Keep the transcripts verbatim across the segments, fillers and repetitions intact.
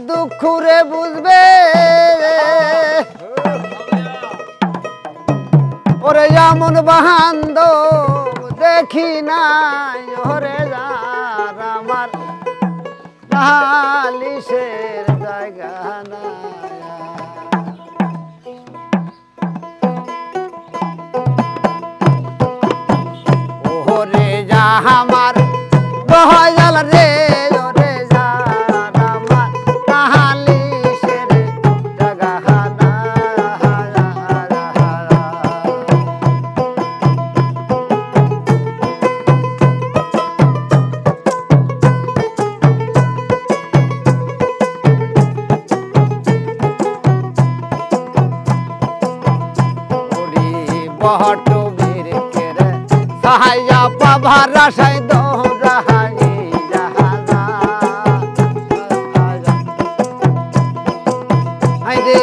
দুঃখ রে বুঝবে ওরে যেমন বান্ধব দেখি নাই ওরে যার আমার নালিশের জায়গা নাই ওরে যা আমার দয়াল রে ওরে যার আমার নালিশের জায়গা বহট বীর কেরে সাহায্য পাভার রাশাই দৌড়াই জাহাজা আই রে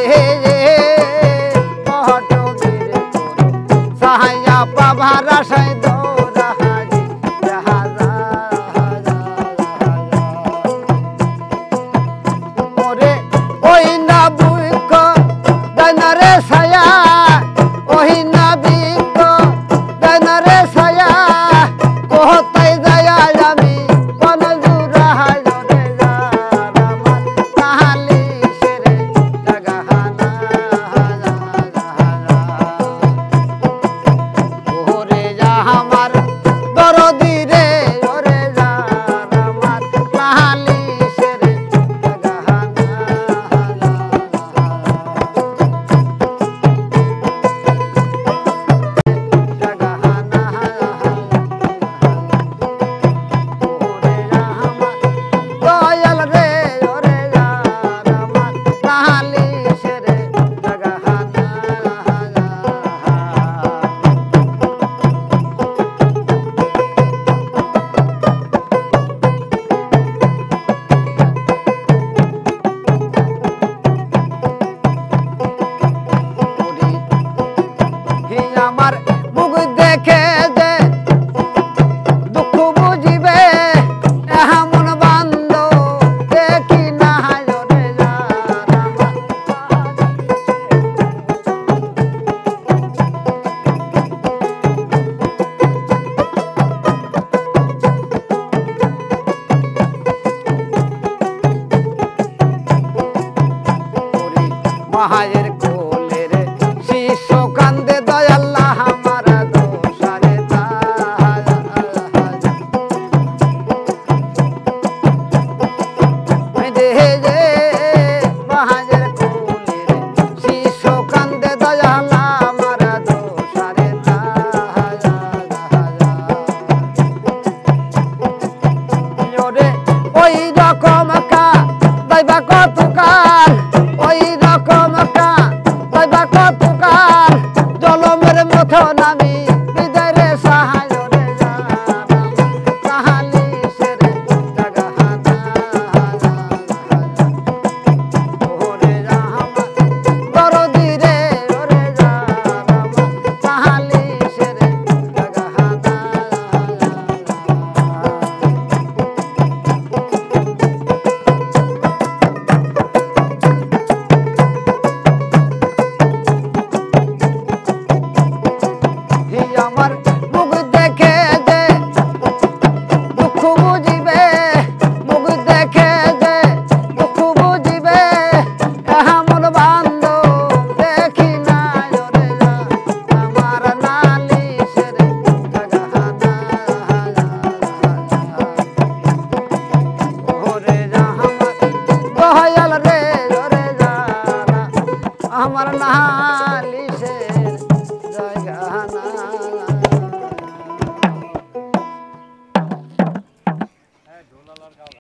বহট বীর সাহায্য পাভার রাশাই দৌড়াই জাহাজা ওরে ওই না বুক দানারে ছায়া ওই না আমার মুখ দেখে যে দুঃখ বুঝিবে এমন বান্ধব দেখি না ওরে মায়ের কোলের শিশু কান্দে দয়াল্লাহ আমার দোষারে যে মায়ের কোলের শিশু কান্দে দয়াল্লাহ আমার দোষারে ওরে ওই রকম কা দইবা কত কাল ওই রকম কা দইবা কত কাল জলমের মতো নামি হৃদয় রে সাহায্য রে নালিশের জায়গা ওরে আমার দরদি রে ওরে নালিশের জায়গা আমার মুখ দেখে যে দুঃখ বুঝিবে মুখ দেখে যে দুঃখ বুঝিবে এমন বান্ধব দেখি না ওরে আমার নালিশের জায়গা ওরে আমার দয়াল রে ওরে আমার নালিশের